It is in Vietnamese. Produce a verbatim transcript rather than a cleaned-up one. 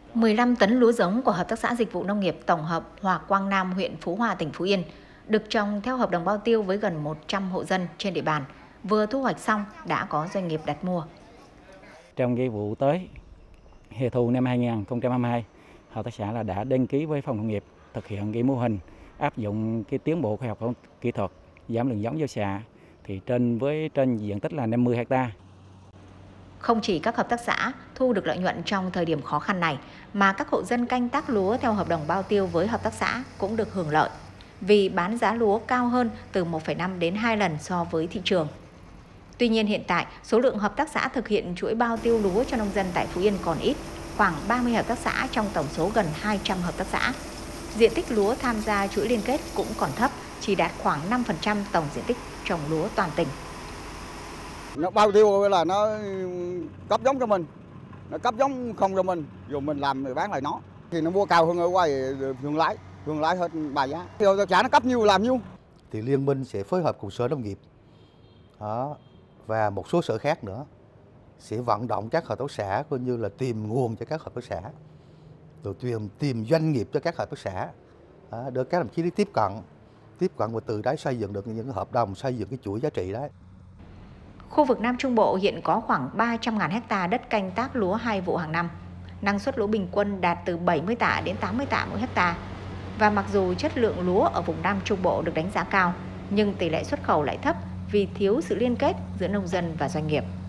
mười lăm tấn lúa giống của Hợp tác xã Dịch vụ Nông nghiệp Tổng hợp Hòa Quang Nam, huyện Phú Hòa, tỉnh Phú Yên, được trồng theo hợp đồng bao tiêu với gần một trăm hộ dân trên địa bàn. Vừa thu hoạch xong đã có doanh nghiệp đặt mua. Trong cái vụ tới hè thu năm hai nghìn không trăm hai mươi hai, Hợp tác xã là đã đăng ký với Phòng Nông nghiệp thực hiện cái mô hình áp dụng cái tiến bộ khoa học kỹ thuật giảm lượng giống gieo xạ thì trên với trên diện tích là năm mươi ha. Không chỉ các hợp tác xã thu được lợi nhuận trong thời điểm khó khăn này, mà các hộ dân canh tác lúa theo hợp đồng bao tiêu với hợp tác xã cũng được hưởng lợi, vì bán giá lúa cao hơn từ một phẩy năm đến hai lần so với thị trường. Tuy nhiên hiện tại, số lượng hợp tác xã thực hiện chuỗi bao tiêu lúa cho nông dân tại Phú Yên còn ít, khoảng ba mươi hợp tác xã trong tổng số gần hai trăm hợp tác xã. Diện tích lúa tham gia chuỗi liên kết cũng còn thấp, chỉ đạt khoảng năm phần trăm tổng diện tích trồng lúa toàn tỉnh. Nó bao tiêu là nó cấp giống cho mình, nó cấp giống không cho mình, dù mình làm thì bán lại nó. Thì nó mua cao hơn ở ngoài thương lái, thương lái hết ba giá. Thì hợp tác xã nó cấp nhiêu làm nhiêu. Thì liên minh sẽ phối hợp cùng Sở Nông nghiệp đó, và một số sở khác nữa sẽ vận động các hợp tác xã coi như là tìm nguồn cho các hợp tác xã, rồi tìm tìm doanh nghiệp cho các hợp tác xã đó, để các đồng chí đi tiếp cận, tiếp cận và từ đấy xây dựng được những hợp đồng, xây dựng cái chuỗi giá trị đấy. Khu vực Nam Trung Bộ hiện có khoảng ba trăm nghìn ha đất canh tác lúa hai vụ hàng năm. Năng suất lúa bình quân đạt từ bảy mươi tạ đến tám mươi tạ mỗi hectare. Và mặc dù chất lượng lúa ở vùng Nam Trung Bộ được đánh giá cao, nhưng tỷ lệ xuất khẩu lại thấp vì thiếu sự liên kết giữa nông dân và doanh nghiệp.